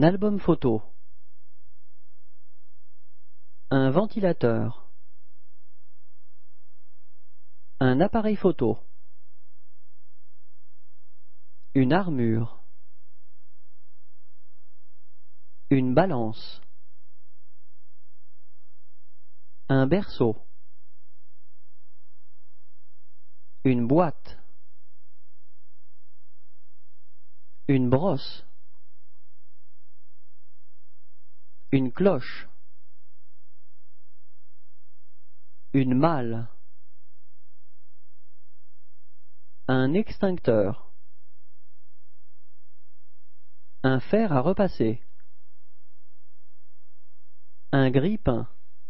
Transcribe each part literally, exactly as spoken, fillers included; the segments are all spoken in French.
album photo. Un ventilateur. Un appareil photo. Une armure. Une balance. Un berceau. Une boîte. Une brosse. Une cloche. Une malle. Un extincteur. Un fer à repasser. Un grille-pain.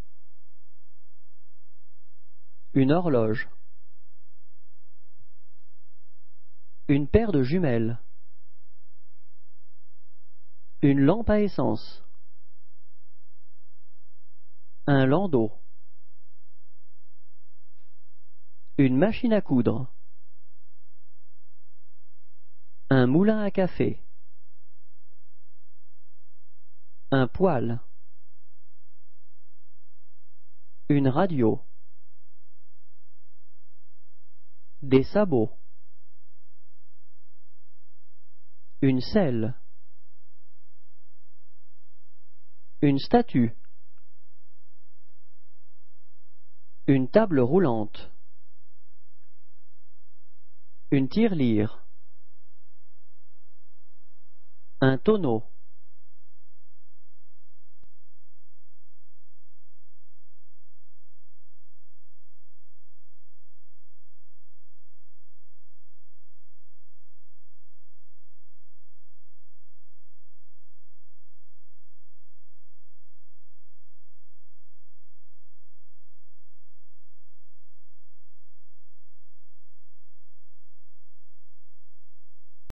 Une horloge. Une paire de jumelles. Une lampe à essence. Un landau. Une machine à coudre. Un moulin à café. Un poêle. Une radio. Des sabots. Une selle. Une statue. Une table roulante. Une tirelire. Un tonneau.